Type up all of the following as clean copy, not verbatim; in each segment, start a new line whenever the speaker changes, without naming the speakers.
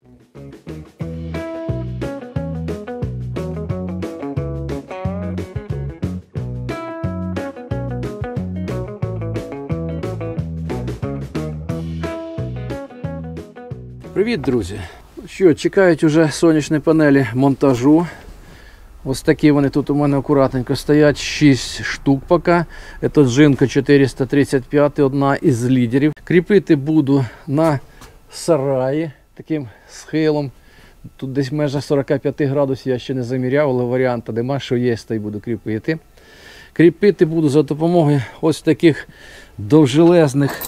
Привіт, друзі! Що, чекають уже сонячні панелі монтажу. Ось такі вони тут у мене акуратненько стоять, 6 штук поки. Це Jinko 435, одна із лідерів. Кріпити буду на сараї, таким схилом. Тут десь межа 45 градусів, я ще не заміряв, але варіанта нема, що є, то й буду кріпити. Кріпити буду за допомогою ось таких довжелезних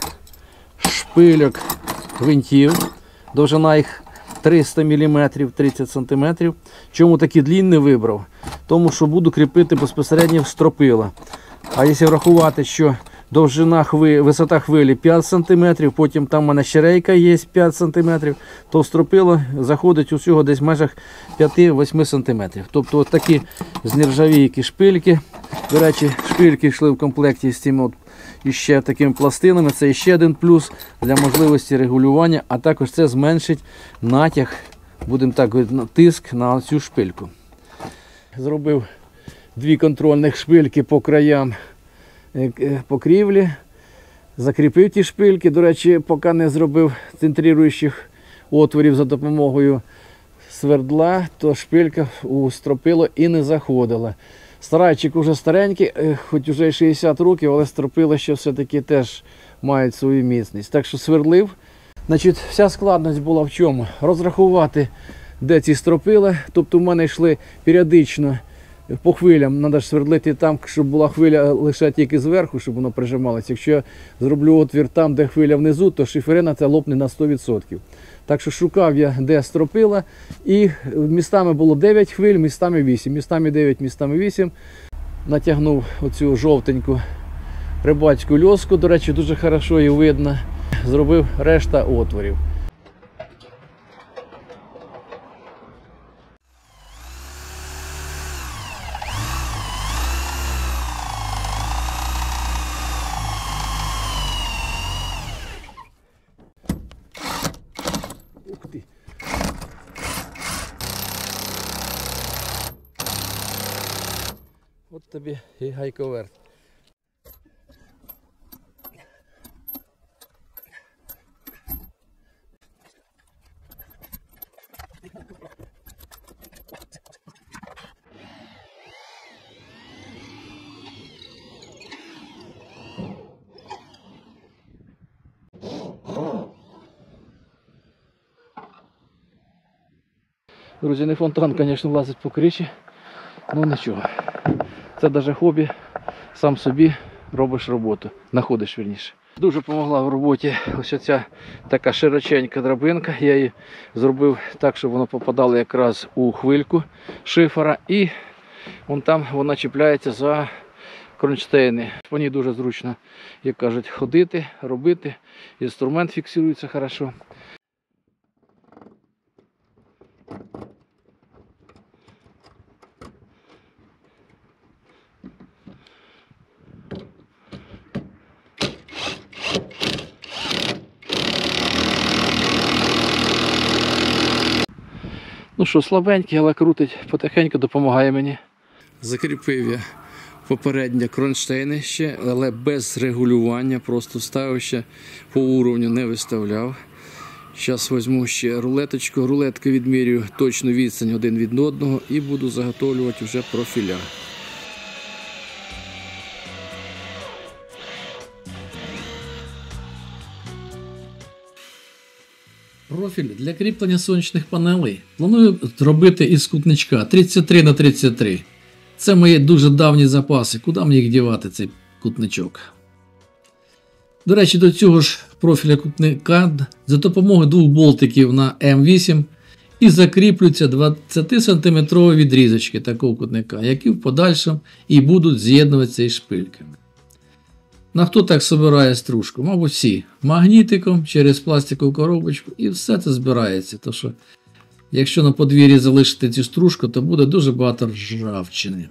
шпильок гвинтів. Довжина їх 300 мм, 30 см. Чому такі длинні вибрав? Тому що буду кріпити безпосередньо в стропила. А якщо врахувати, що довжина висота хвилі 5 см, потім там у мене ще рейка є 5 см, то в стропило заходить усього десь в межах 5-8 см. Тобто от такі з нержавійки шпильки. До речі, шпильки йшли в комплекті з цими іще такими пластинами. Це ще один плюс для можливості регулювання, а також це зменшить натяг, будемо так говорити, тиск на цю шпильку. Зробив 2 контрольних шпильки по краям покрівлі, закріпив ті шпильки. До речі, поки не зробив центруючих отворів за допомогою свердла, то шпилька у стропило і не заходила. Старайчик уже старенький, хоч уже 60 років, але стропила ще все-таки теж мають свою міцність. Так що свердлив. Значить, вся складність була в чому? Розрахувати, де ці стропила. Тобто в мене йшли періодично по хвилям. Треба ж свердлити там, щоб була хвиля лише тільки зверху, щоб воно прижималося. Якщо я зроблю отвір там, де хвиля внизу, то шиферина це лопне на 100%. Так що шукав я, де стропила, і містами було 9 хвиль, містами 8. Містами 9, містами 8. Натягнув оцю жовтеньку рибацьку льоску, до речі, дуже хорошо її видно. Зробив решта отворів. От тобі і гайковерт. Друзі, не фонтан, звісно, влазить по криші, але нічого. Це навіть хобі, сам собі робиш роботу, знаходиш вірніше. Дуже допомогла в роботі ось ця така широченька драбинка. Я її зробив так, щоб воно попадало якраз у хвильку шифера. І вон там вона чіпляється за кронштейни. По ній дуже зручно, як кажуть, ходити, робити. Інструмент фіксується добре. Ну що, слабенький, але крутить, потихеньку допомагає мені. Закріпив я попередньо кронштейни ще, але без регулювання, просто вставив ще по уровню, не виставляв. Зараз візьму ще рулеточку, рулетку відмірюю точну відстань один від одного і буду заготовлювати вже профіля.
Профіль для кріплення сонячних панелей планую зробити із кутничка 33 на 33. Це мої дуже давні запаси. Куди мені їх дівати, цей кутничок? До речі, до цього ж профіля кутника за допомогою 2 болтиків на М8 і закріплюються 20-сантиметрові відрізочки такого кутника, які в подальшому і будуть з'єднуватися із шпильками. На хто так збирає стружку? Мабуть, всі. Магнітиком через пластикову коробочку і все це збирається. Тому що, якщо на подвір'ї залишити цю стружку, то буде дуже багато ржавчини.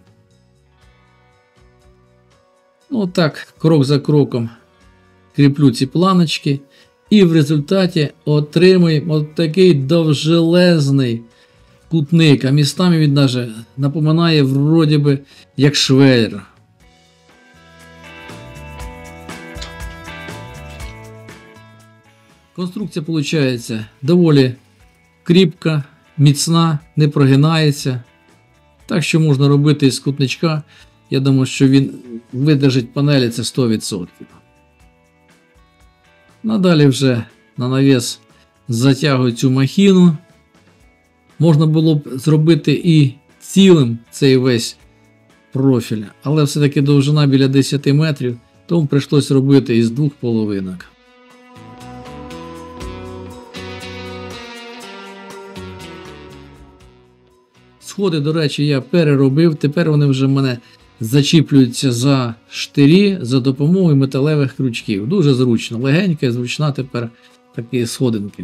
Ну так, крок за кроком кріплю ці планочки І в результаті отримуємо от такий довжелезний кутник, а містами він навіть напоминає вроді би як швеллер. Конструкція виходить доволі кріпка, міцна, не прогинається. Так що можна робити із кутничка. Я думаю, що він видержить панелі, це 100%. Надалі вже на навіс затягую цю махіну. Можна було б зробити і цілим цей весь профіль, але все-таки довжина біля 10 метрів, тому прийшлось робити із 2 половинок. Сходи, до речі, я переробив, тепер вони вже в мене зачіплюються за штирі за допомогою металевих крючків. Дуже зручно, легенька і зручна тепер такі сходинки.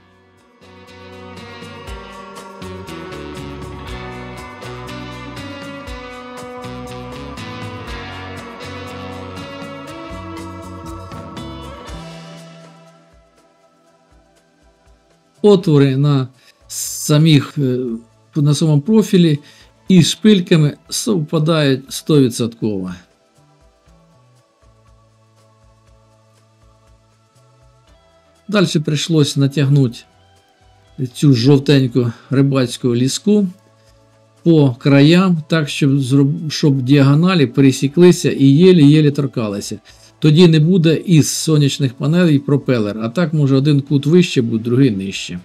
Отвори на самому профілі і шпильками совпадають 100%. Далі прийшлось натягнути цю жовтеньку рибацьку ліску по краям, так, щоб діагоналі пересіклися і єлі-єлі торкалися. Тоді не буде із сонячних панелей пропелер, а так може один кут вище буде, другий нижче.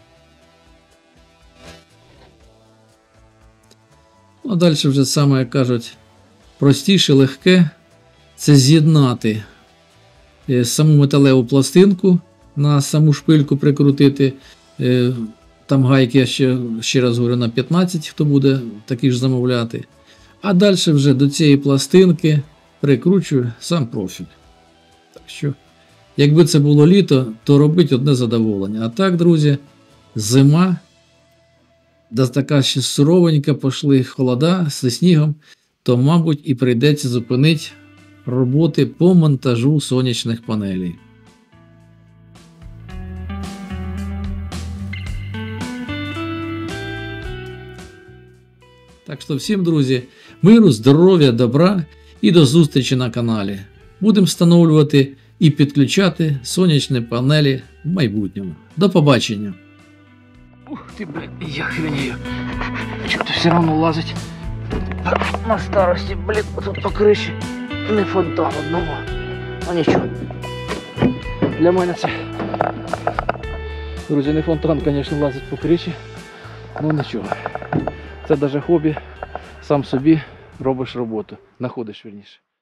А далі вже саме, як кажуть, простіше, легке – це з'єднати саму металеву пластинку, на саму шпильку прикрутити. Там гайки, я ще раз говорю, на 15, хто буде такі ж замовляти. А далі вже до цієї пластинки прикручую сам профіль. Так що, якби це було літо, то робить одне задоволення. А так, друзі, зима, да така ще суровенька, пішли холода зі снігом, то, мабуть, і прийдеться зупинити роботи по монтажу сонячних панелей. Так що всім, друзі, миру, здоров'я, добра і до зустрічі на каналі. Будемо встановлювати і підключати сонячні панелі в майбутньому. До побачення!
Ух ти, блядь, я хренею. Чого-то все одно лазить. На старості, блін, тут по криші не фонтан одного. А нічого. Для мене це, друзі, не фонтан, звісно, лазить по криші. Ну нічого. Це навіть хобі. Сам собі робиш роботу. Знаходиш, вірніше.